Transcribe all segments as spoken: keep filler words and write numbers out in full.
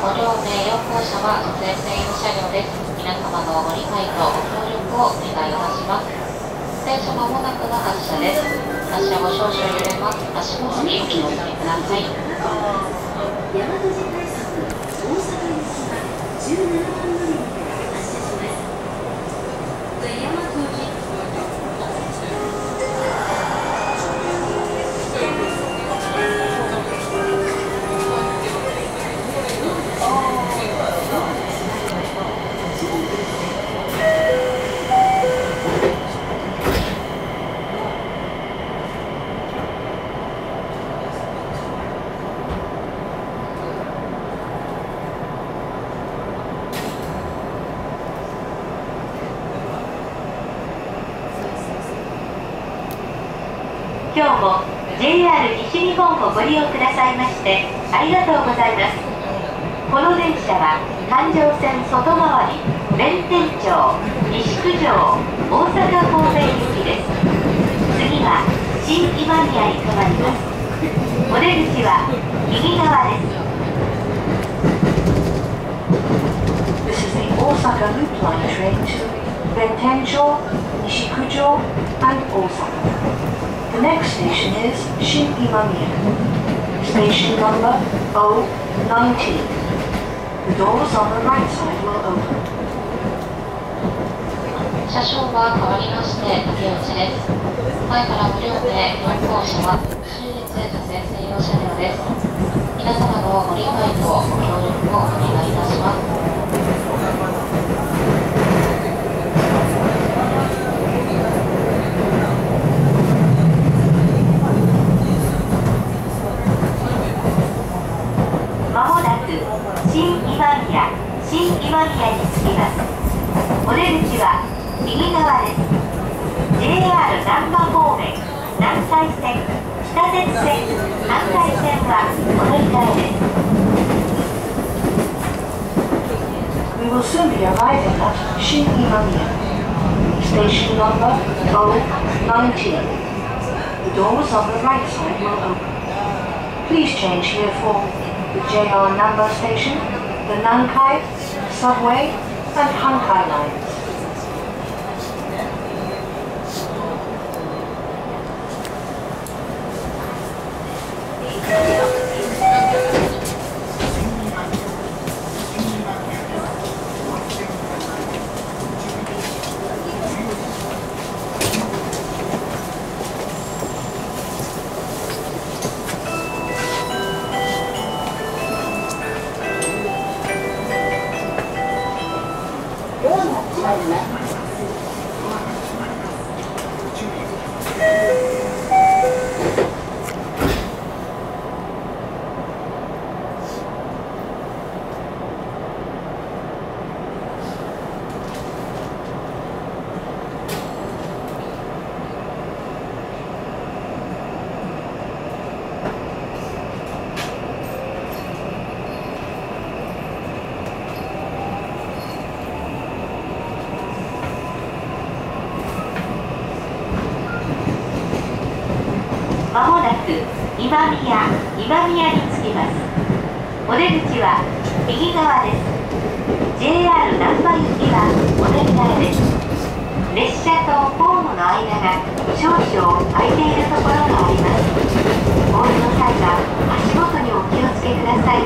ご両名よん号車は女性専用車両です。皆様のご理解とご協力をお願いいたします。電車まもなくの発車です。発車後少々揺れます。足元にお気をつけください。大和路快速大阪行きはじゅうななばん乗り場から発車します。大和路今日も ジェイアール 西日本をご利用くださいましてありがとうございます。この電車は環状線外回り弁天町西九条大阪方面行きです。次は新今宮に停まります。お出口は右側です。 This is the Osaka Loop Line train to Bentencho, Nishikujo, and Osaka. The next station is Shin-Imamiya. Station number O nineteen. The doors on the right side will open. 車掌は変わりまして竹内です。前からご両名よん号車は終日女性専用車両です。皆様のご理解とご協力をお願いいたします。新今宮、新今宮に着きます。お出口は右側です。ジェイアール 難波方面、南海線、北鉄線、阪海線はお乗り換えです。 We will soon be arriving at Shin-Imamiya. Station number O nineteen. The doors on the right side will open. Please change here for the J R Namba Station, the Nankai, Subway, and Hankai lines. まもなく今宮、今宮に着きます。お出口は右側です。ジェイアール 難波行きはお乗り換えです。列車とホームの間が少々空いているところがあります。お降りの際は足元にお気をつけください。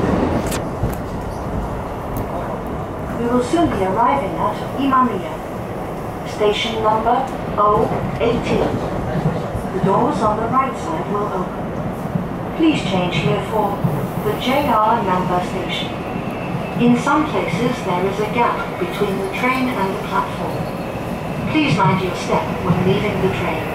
We will soon be arriving at Imamiya. Station number O eighteen. The doors on the right side will open. Please change here for the J R Namba Station. In some places there is a gap between the train and the platform. Please mind your step when leaving the train.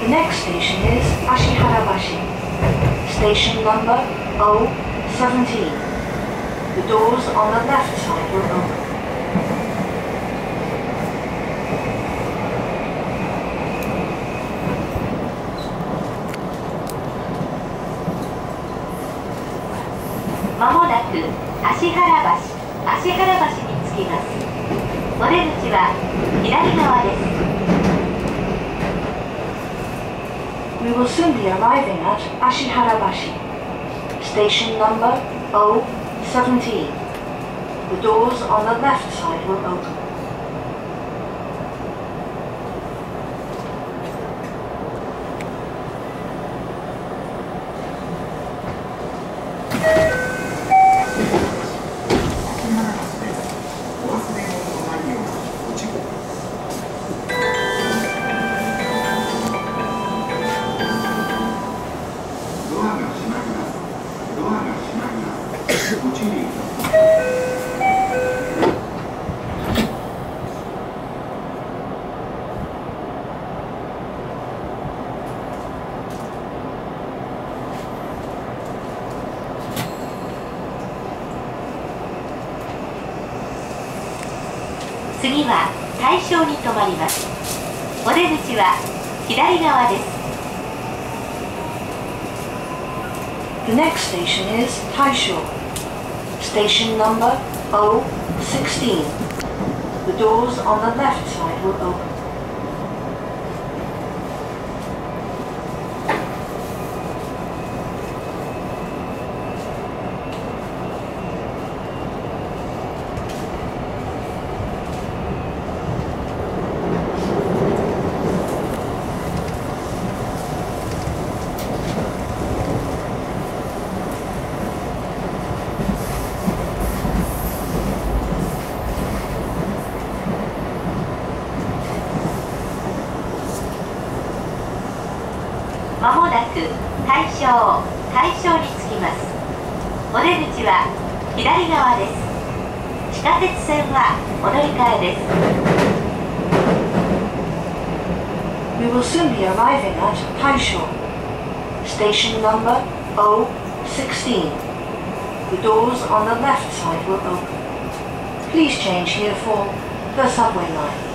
The next station is Ashiharabashi. Station number O seventeen. The doors on the left side will open. まもなく芦原橋、芦原橋に着きます。お出口は左側です。 We will soon be arriving at Ashiharabashi. Station number O seventeen. The doors on the left side will open. 次は大正に停まります。お出口は左側です。 The next station is Taisho. Station number O sixteen. The doors on the left side will open. まもなく大正、大正に着きます。お出口は左側です。地下鉄線はお乗り換えです。 We will soon be arriving at Taisho. Station number O sixteen. The doors on the left side will open. Please change here for the subway line.